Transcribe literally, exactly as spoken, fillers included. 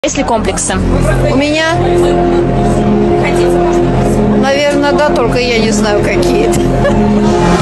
Есть ли комплексы? У меня, наверное, да, только я не знаю какие-то.